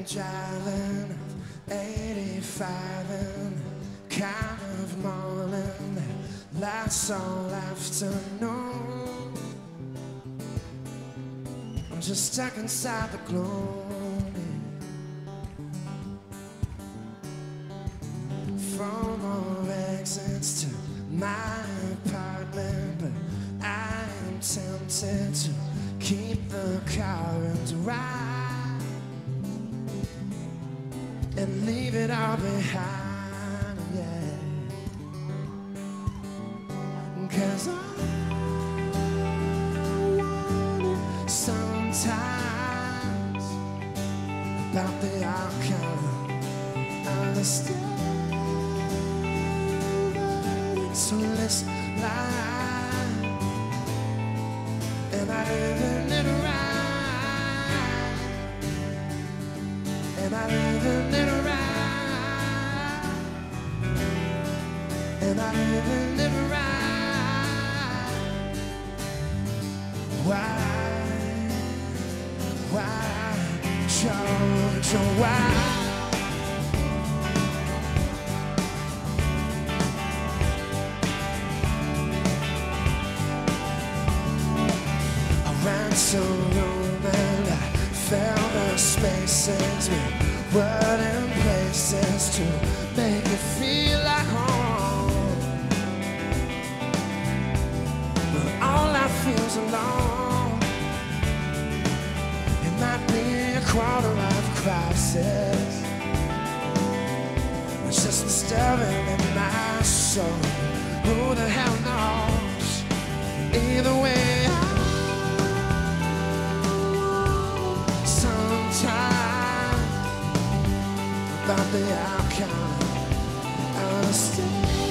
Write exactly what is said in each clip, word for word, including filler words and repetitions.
driving eighty-five in the kind of morning that lasts all afternoon. I'm just stuck inside the gloom. Four more exits to my apartment, but I am tempted to keep the car and ride and leave it all behind, yeah. 'Cause I wonder sometimes about the outcome of the story. So let's lie, and I live in it right, and I live in it right, and I live in it right. Why, why, Georgia, why? So room and I felt the spaces with word and places to make it feel like home. But all I feel's alone. It might be a quarter of crisis. It's just the stirring in my soul. Who the hell knows? Either way, about the outcome of the story.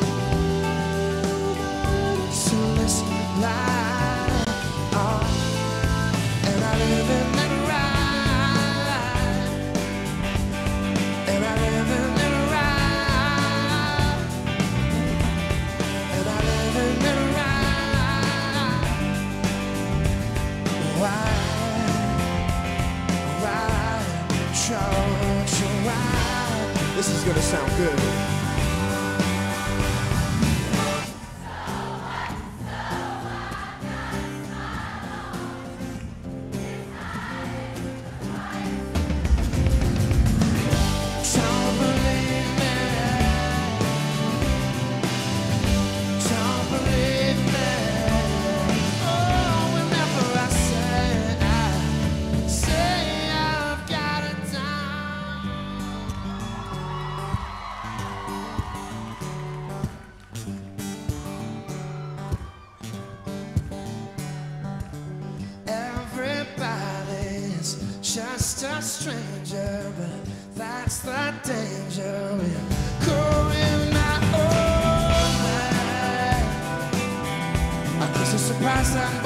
So let's lie, oh, and I live in it right, and I live in it right, and I live in it right. Why, why, Georgia, why? This is gonna sound good. Don't believe me. Don't believe me. Oh, whenever I say, I say I've got it down. Everybody's just a stranger, but that's the danger. We're going our own way. I guess I'm surprised I'm